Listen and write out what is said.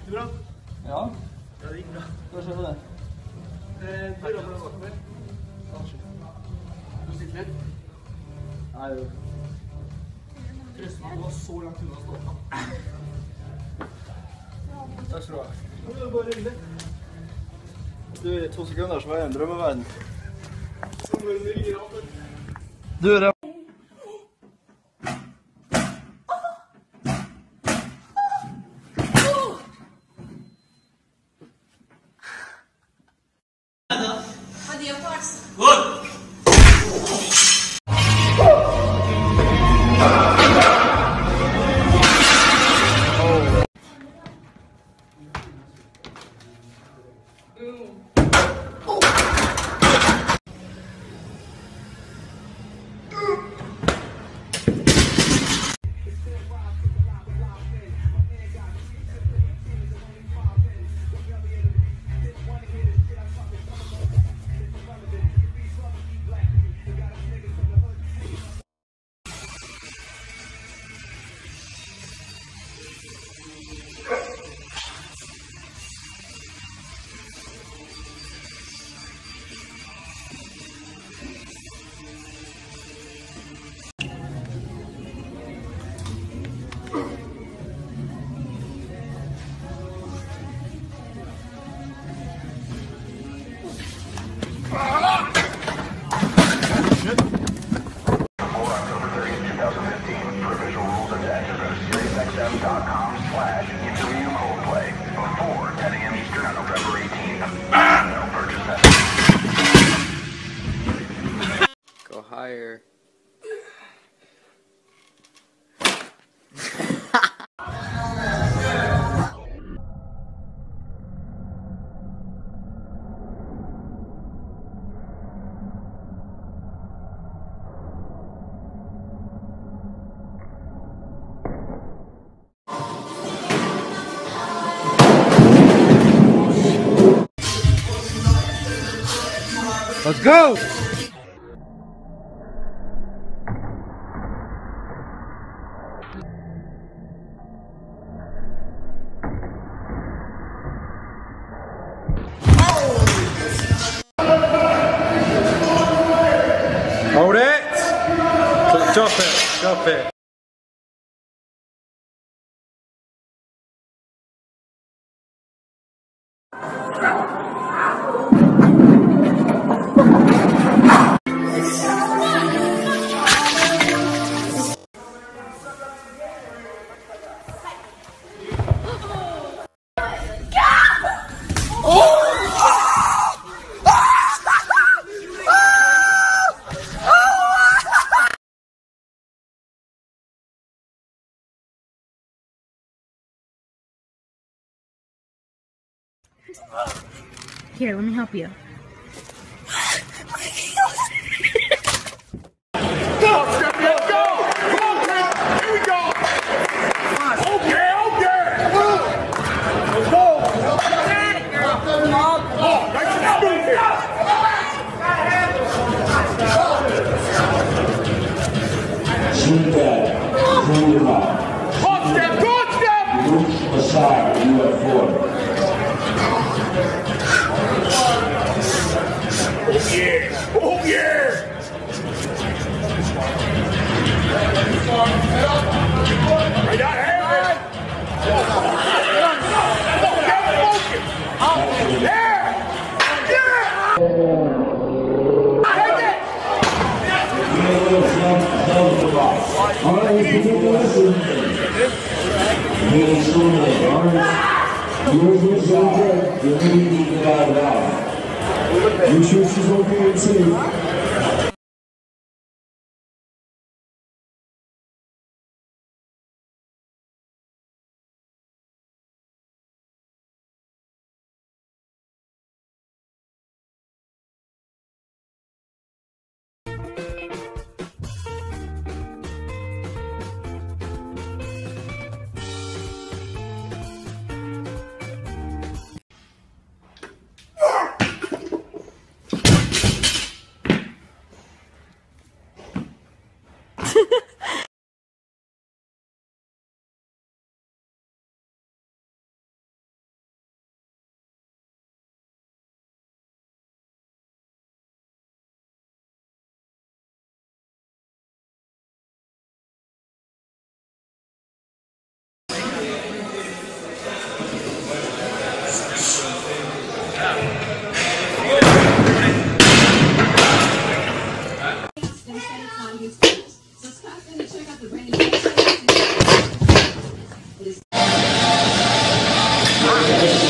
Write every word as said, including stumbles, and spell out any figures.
Du då? Ja. Ja, det gick bra. Då kör vi det. Eh, du då, vad kommer? Du sitter lätt? Nej, jo. Det var så långt undan stoppa. Tack så du ha. Jag börjar ringa. Du, i två sekunder så var jag en drömmervärld. Du Du är det. Hadi yaparsın. Vur! Go higher. Let's go! Hold it! Drop it, drop it. Here, let me help you. Go, Stephanie, let's go! Come on, Chris! Here we go! Okay, okay! Let's go! Oh, nice and smooth here! Go, Steph! Go, Steph! Aside, you have four. Oh yeah! Oh yeah! Right out, Harry! Yeah! Yeah! Take it! Alright, if you take a listen, really slowly, alright? Yours is okay, you're going to need to get out of that. You sure she's okay and safe? Thank you.